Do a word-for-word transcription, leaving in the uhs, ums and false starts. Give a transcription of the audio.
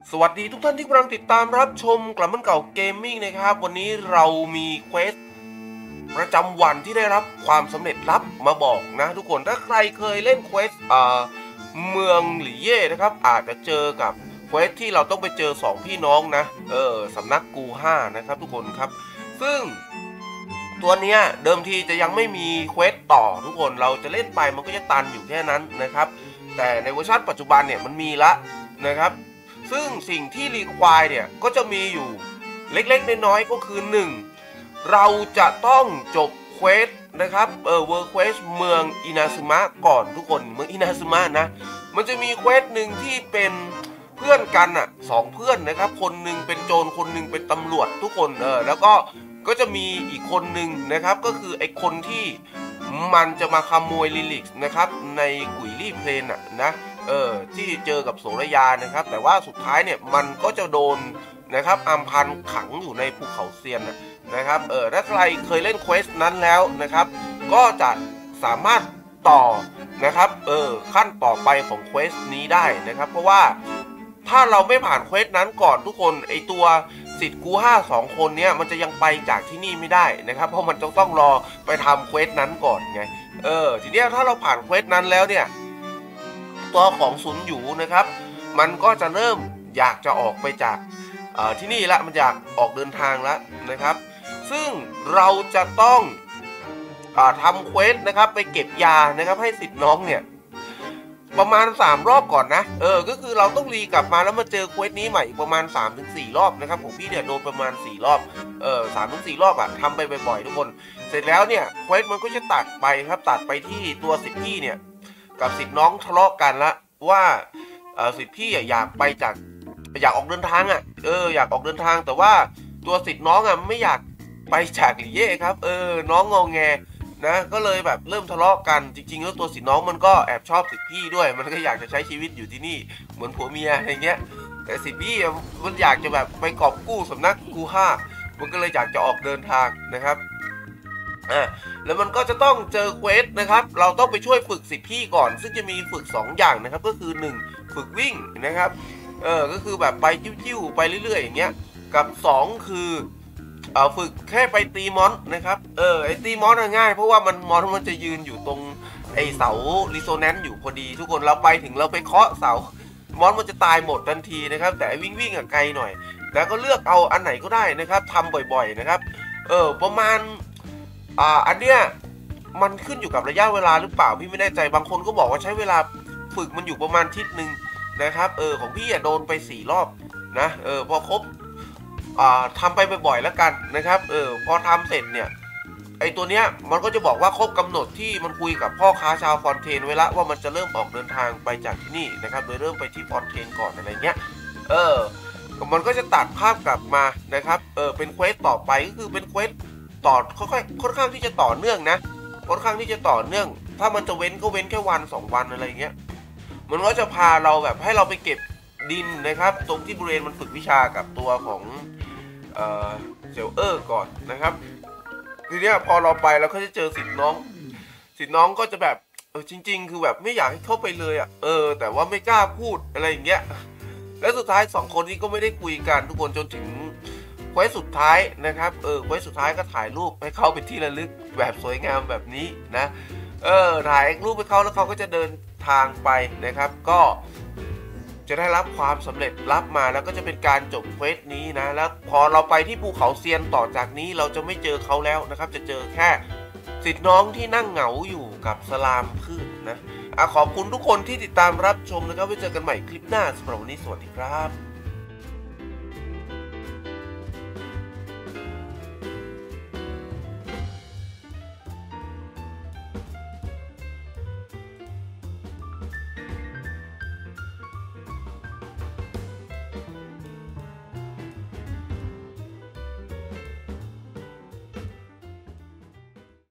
สวัสดีทุกท่านที่กำลังติดตามรับชมกลับมันเก่าเกมมิ่งนะครับวันนี้เรามีเควสประจำวันที่ได้รับความสำเร็จลับมาบอกนะทุกคนถ้าใครเคยเล่นเควสเมืองหลี่เย่นะครับอาจจะเจอกับเควสที่เราต้องไปเจอสองพี่น้องนะเออสำนักกูห้านะครับทุกคนครับซึ่งตัวเนี้ยเดิมทีจะยังไม่มีเควสต่อทุกคนเราจะเล่นไปมันก็จะตันอยู่แค่นั้นนะครับแต่ในเวอร์ชันปัจจุบันเนี่ยมันมีละนะครับซึ่งสิ่งที่รีควายเนี่ยก็จะมีอยู่เล็กๆน้อยๆก็คือหนึ่งเราจะต้องจบเควสนะครับเออเวิร์เควสเมืองอินาซึมะก่อนทุกคนเมืองอินาซึมะนะมันจะมีเควสหนึ่งที่เป็นเพื่อนกันอ่ะสองเพื่อนนะครับคนหนึ่งเป็นโจรคนหนึ่งเป็นตำรวจทุกคนเออแล้วก็ก็จะมีอีกคนหนึ่งนะครับก็คือไอคนที่มันจะมาขโมยลิลิกนะครับในกุยลี่เพลนอ่ะนะเออที่เจอกับโสรยานะครับแต่ว่าสุดท้ายเนี่ยมันก็จะโดนนะครับอัมพันขังอยู่ในภูเขาเซียนนะครับเออถ้าใครเคยเล่นเควสนั้นแล้วนะครับก็จะสามารถต่อนะครับเออขั้นต่อไปของเควสนี้ได้นะครับเพราะว่าถ้าเราไม่ผ่านเควสนั้นก่อนทุกคนไอตัวสิทธิ์กูห้าสองคนเนี้ยมันจะยังไปจากที่นี่ไม่ได้นะครับเพราะมันต้องต้องรอไปทำเควสนั้นก่อนไงเออทีเนี้ยถ้าเราผ่านเควสนั้นแล้วเนี่ยตัวของซุนหยูนะครับมันก็จะเริ่มอยากจะออกไปจากที่นี่ละมันอยากออกเดินทางแล้วนะครับซึ่งเราจะต้องอทำเควสนะครับไปเก็บยานะครับให้สิทธิ์น้องเนี่ยประมาณสามรอบก่อนนะเออก็คือเราต้องรีกลับมาแล้วมาเจอเควสนี้ใหม่อีกประมาณ สามถึงสี่ รอบนะครับผมพี่เนี่ยโดนประมาณสี่รอบเออ สามถึงสี่ รอบอะทำไปบ่อยๆทุกคนเสร็จแล้วเนี่ยเควสมันก็จะตัดไปครับตัดไปที่ตัวสิทธิ์พี่เนี่ยกับสิทธิ์น้องทะเลาะกันละว่าเออสิทธิ์พี่อยากไปจากอยากออกเดินทางอ่ะเอออยากออกเดินทางแต่ว่าตัวสิทธิ์น้องอ่ะไม่อยากไปจากหลี่เย่ครับเออน้องงอแงนะก็เลยแบบเริ่มทะเลาะกันจริงๆแล้วตัวสิทธิ์น้องมันก็แอบชอบสิทธิ์พี่ด้วยมันก็อยากจะใช้ชีวิตอยู่ที่นี่เหมือนผัวเมียอะไรเงี้ยแต่สิทธิ์พี่มันอยากจะแบบไปกอบกู้สำนักกูห้ามันก็เลยอยากจะออกเดินทางนะครับอ่าแล้วมันก็จะต้องเจอเควสนะครับเราต้องไปช่วยฝึกสิทธิ์พี่ก่อนซึ่งจะมีฝึกสองอย่างนะครับก็คือหนึ่งฝึกวิ่งนะครับเออก็คือแบบไปจิ้วๆไปเรื่อยๆอย่างเงี้ยกับสองคือเออฝึกแค่ไปตีมอนนะครับเออไอตีมอนง่ายเพราะว่ามันมอนมันจะยืนอยู่ตรงไอเสารีโซแนนซ์อยู่พอดีทุกคนเราไปถึงเราไปเคาะเสามอนมันจะตายหมดทันทีนะครับแต่วิ่งวิ่งอะไกลหน่อยแล้วก็เลือกเอาอันไหนก็ได้นะครับทำบ่อยๆนะครับเออประมาณอ่าอันเนี้ยมันขึ้นอยู่กับระยะเวลาหรือเปล่าพี่ไม่แน่ใจบางคนก็บอกว่าใช้เวลาฝึกมันอยู่ประมาณอาทิตย์นึงนะครับเออของพี่อ่ะโดนไปสี่รอบนะเออพอครบอ่าทำไปบ่อยๆแล้วกันนะครับเออพอทำเสร็จเนี่ยไอตัวเนี้ยมันก็จะบอกว่าครบกำหนดที่มันคุยกับพ่อค้าชาวฟอนเทนไว้ละว่ามันจะเริ่มออกเดินทางไปจากที่นี่นะครับโดยเริ่มไปที่ฟอนเทนก่อนอะไรเงี้ยเออมันก็จะตัดภาพกลับมานะครับเออเป็นเควสต่อไปก็คือเป็นเควสต่อค่อยๆค่อนข้างที่จะต่อเนื่องนะค่อนข้างที่จะต่อเนื่องถ้ามันจะเว้นก็เว้นแค่วันสองวันอะไรเงี้ยมันก็จะพาเราแบบให้เราไปเก็บดินนะครับตรงที่บริเวณมันฝึกวิชากับตัวของเอ่อเซลเออร์ก่อนนะครับทีเนี้ยพอเราไปเราก็จะเจอสิทธิ์น้องสิทธิ์น้องก็จะแบบเออจริงๆคือแบบไม่อยากให้เข้าไปเลยอ่ะเออแต่ว่าไม่กล้าพูดอะไรอย่างเงี้ยแล้วสุดท้ายสองคนนี้ก็ไม่ได้คุยกันทุกคนจนถึงเควสสุดท้ายนะครับเออเควสสุดท้ายก็ถ่ายรูปให้เขาเป็นที่ระลึกแบบสวยงามแบบนี้นะเออถ่ายรูปให้เขาแล้วเขาก็จะเดินทางไปนะครับก็จะได้รับความสำเร็จรับมาแล้วก็จะเป็นการจบเควสนี้นะแล้วพอเราไปที่ภูเขาเซียนต่อจากนี้เราจะไม่เจอเขาแล้วนะครับจะเจอแค่สิทธิ์น้องที่นั่งเหงาอยู่กับสลามพืชนะอ่ะขอบคุณทุกคนที่ติดตามรับชมนะครับไว้เจอกันใหม่คลิปหน้าสำหรับวันนี้สวัสดีครับ